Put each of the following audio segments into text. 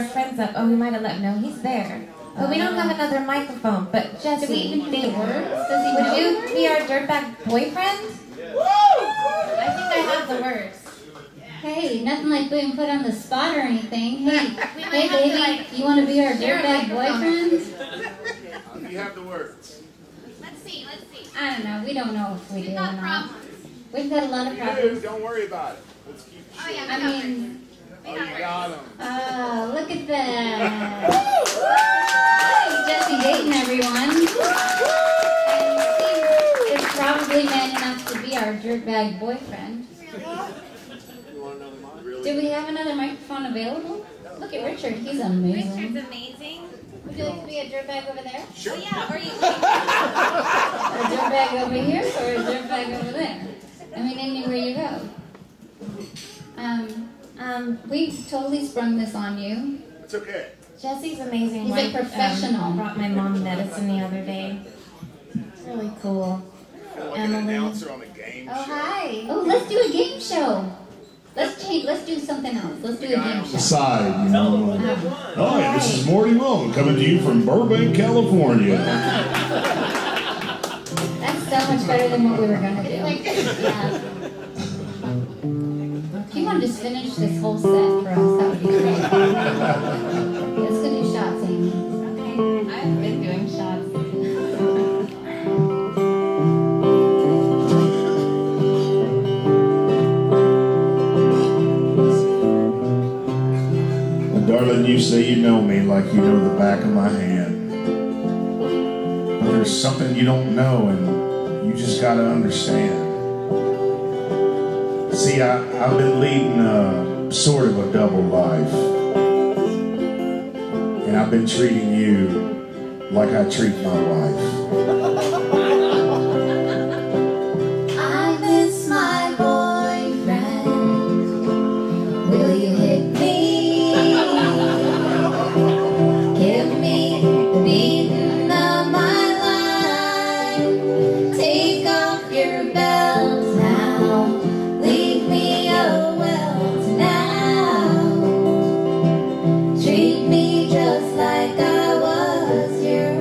friends up. Oh, we might have let him know he's there. But we don't have another microphone. But Jesse, do we even hear the words? Does he would know you the words? be our dirtbag boyfriend? I think I have the words. Hey, nothing like being put on the spot or anything. Hey, We might hey have to, baby, like, you want to be our share a dirtbag microphone. boyfriend? You have the words. Let's see. I don't know. We don't know if we do We've or got not. problems. We've got a lot of You do. problems. Don't worry about it. Let's keep it Oh, short. yeah. I mean, Oh, you got them. oh, look at that. Jesse Dayton, everyone. And Steve is probably man enough to be our dirtbag boyfriend. Do we have another microphone available? Look at Richard. He's amazing. Richard's amazing. Would you like to be a dirtbag over there? Sure. Oh, yeah. Or you A dirtbag over here or a dirtbag over there? I mean, anywhere you go. We totally sprung this on you. It's okay. Jesse's amazing. He's a wife, professional. Brought my mom medicine the other day. It's really cool. I feel like an Emily. announcer on a game Oh, show. hi. Oh, let's do a game show. Let's change. Let's do something else. Let's do a game show. Side, you know. Oh, yeah, this is Morty Willen coming to you from Burbank, California. That's so much better than what we were gonna do. Yeah. If you want to just finish this whole set for us, that would be great. Let's go do shots, Amy. Okay. I've been doing shots. Darling, you say you know me like you know the back of my hand. But there's something you don't know and you just gotta understand. See, I've been leading sort of a double life. And I've been treating you like I treat my wife. I miss my boyfriend. Will you hit me? Give me the beating of my life. Take off your belts now. Leave me a welt now. Treat me just like I was your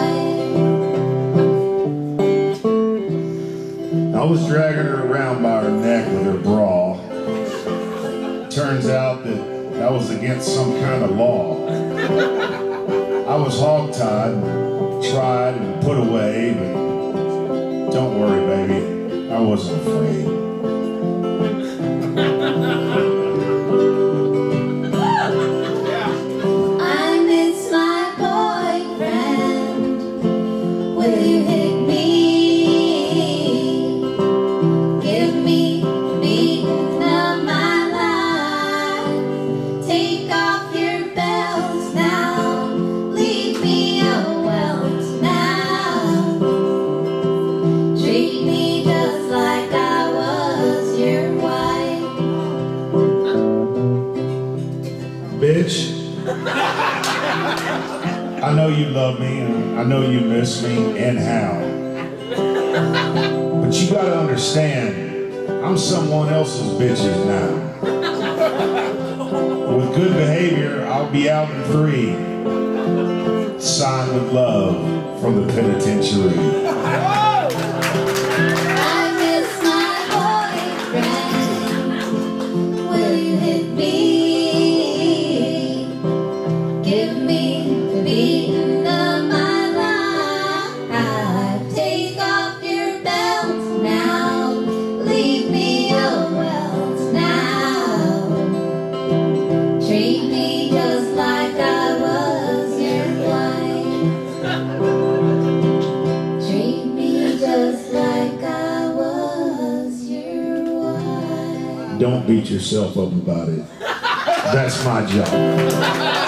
wife. I was dragging her around by her neck with her bra. Turns out that was against some kind of law. I was hogtied, tried and put away, but don't worry, baby, I wasn't afraid. I miss my boyfriend. Will you hit me? Give me the beating of my life. Take off your belts now. Leave me a welt now. Treat me just like I was your wife. Bitch, I know you love me and I know you miss me and how. But you gotta understand, I'm someone else's bitches now. With good behavior, I'll be out and free. Signed with love from the penitentiary. I miss my boyfriend. Will you hit me? Give me the beating of my life. Take off your belts now. Leave me a welt now. Treat me just like I was your wife. Treat me just like I was your wife. Don't beat yourself up about it. That's my job.